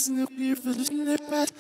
listen to you for the snippet.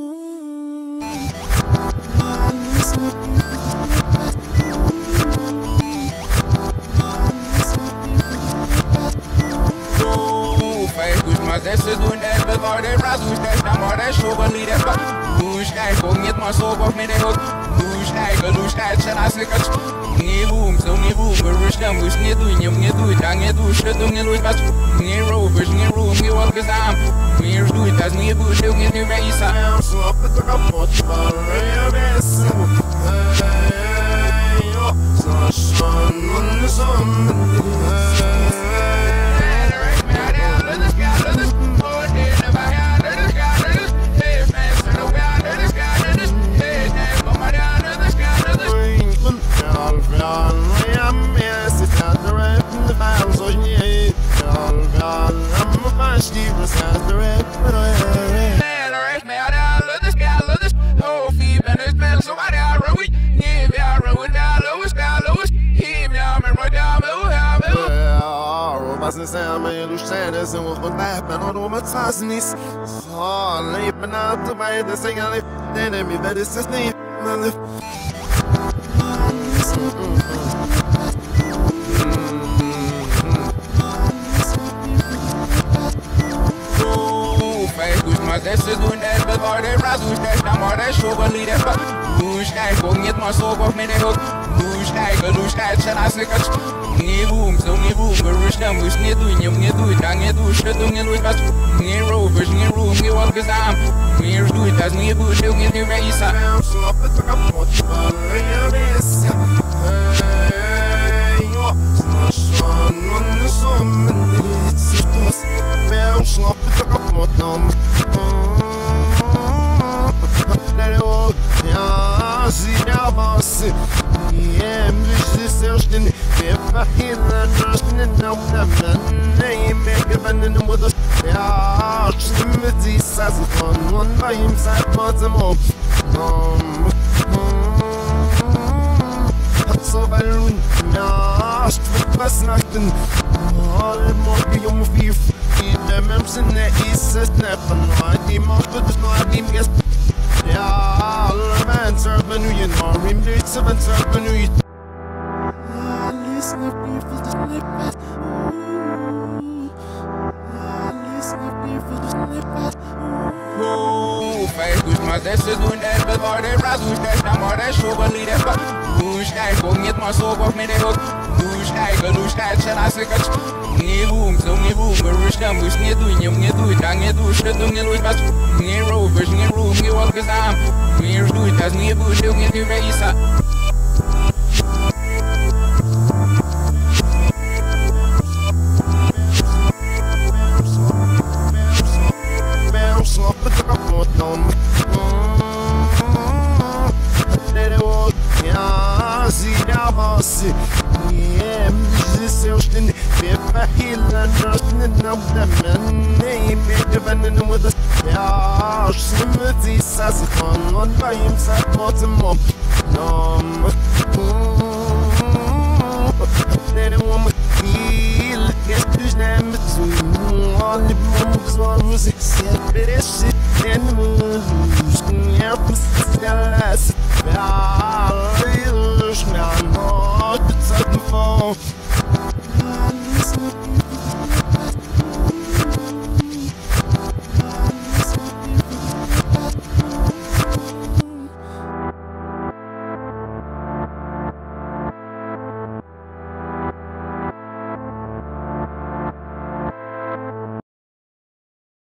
Mas esses doen het bewaarde razus, dat is maar de schoven lieden van. Loes kijken, niet maar zo of met de hoek. Loes kijken, zijn als ik het. Niet boom, zo niet boom, maar rust dan moest niet doen, je niet doen, dan niet doen, shit doen, niet doen, wat. Niet rovers, niet room, niet wat gezamend. Meer doet, dat is niet goed, doe niet nu bij samen. Slap het ook kapot, maar je bent zo. Hey, joh, zoals zon, de zon. Samen illustreren ze ons begrijpen en om het vast niet. Zo leven uit de beide zeggen lief. Nee, nee, mi dat is het niet. Maar deze doen het bewaarde razus, dat is maar de schoven lieden van. Loes kijken, niet maar zo of met de hoek. Loes kijken, zijn als ik het. Niet boom, zo niet boom, maar rust dan moest niet doen, je niet doen, dan niet doen, shit doen, niet doen, wat. Niet rovers, niet room, niet wat gezamend. Meer doet, dat is niet goed, doe niet nu bij samen. Slap het ook kapot, maar je bent zo. Hey, joh, zoals zon, de zon. Slap het ook kapot, dan. Ja, zie je was. Ja, dus zelfs de verhinderen dus niet nou dat nee, ik ben in de moeder. Ja, slim met die sass van one by himself, but I'm up. So balloon, ja, was nachten. Alle morgen om 4. De mensen is het snappen, maar die macht het maar die meer. Ja, alle mensen hebben nu je norm in dit ze van ze nu je. Ja, listen up here for the snippet. Ja, listen up here for the snippet. Maar deze doen het bewaarde razus, dat is maar de schoven lieden van. Loes kijken, niet maar zo of met de hoek. Loes kijken, zijn als ik het. Niet boom, zo niet boom, maar rust dan moest niet doen, je niet doen, dan niet doen, shit doen, niet doen, wat. Niet rovers, niet room, niet wat gezamend. Meer doet, dat is niet goed, doe niet nu bij samen. Slap het kapot dan. Ja, zie je was. Ja, dus zelfs de verhinderen dus niet nou dat nee, ik ben in de moeder. Ja, slim met die sass van one by himself, but I'm up. Nee, de woman feel het dus niet met zo'n alle moves waren ze zet bij shit en moves. Ja, precies de les. Ja, lus me aan nooit het zat me vol. Ja, listen.